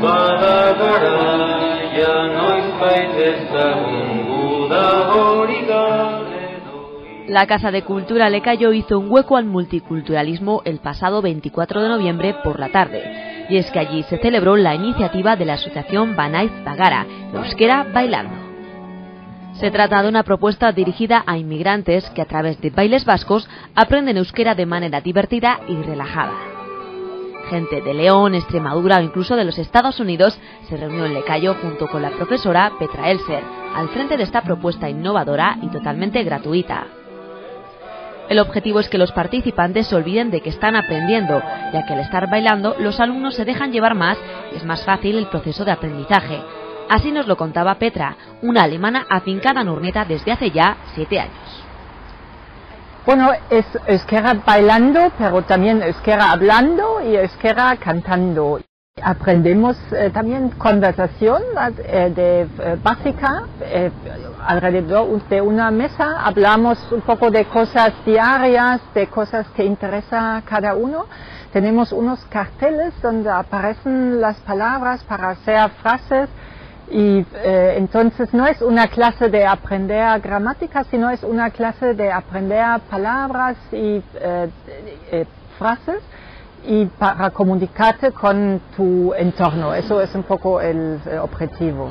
La Casa de Cultura Lecayo hizo un hueco al multiculturalismo el pasado 24 de noviembre por la tarde, y es que allí se celebró la iniciativa de la asociación Banaiz Bagara, Euskera Bailando. Se trata de una propuesta dirigida a inmigrantes que a través de bailes vascos aprenden euskera de manera divertida y relajada. Gente de León, Extremadura o incluso de los Estados Unidos se reunió en Lecayo junto con la profesora Petra Elser, al frente de esta propuesta innovadora y totalmente gratuita. El objetivo es que los participantes se olviden de que están aprendiendo, ya que al estar bailando los alumnos se dejan llevar más y es más fácil el proceso de aprendizaje. Así nos lo contaba Petra, una alemana afincada en Urnieta desde hace ya 7 años. Bueno, es euskera bailando, pero también euskera hablando y euskera cantando. Aprendemos también conversación básica, alrededor de una mesa, hablamos un poco de cosas diarias, de cosas que interesa a cada uno. Tenemos unos carteles donde aparecen las palabras para hacer frases y entonces no es una clase de aprender gramática, sino es una clase de aprender palabras y frases y para comunicarte con tu entorno. Eso es un poco el objetivo.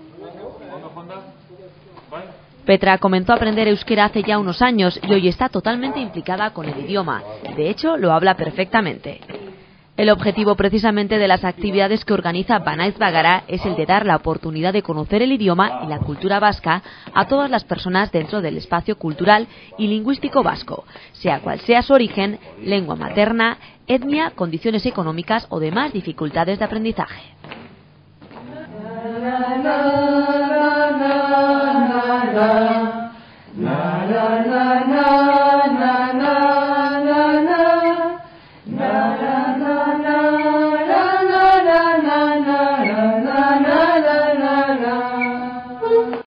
Petra comenzó a aprender euskera hace ya unos años y hoy está totalmente implicada con el idioma. De hecho, lo habla perfectamente. El objetivo precisamente de las actividades que organiza Banaiz Bagara es el de dar la oportunidad de conocer el idioma y la cultura vasca a todas las personas dentro del espacio cultural y lingüístico vasco, sea cual sea su origen, lengua materna, etnia, condiciones económicas o demás dificultades de aprendizaje.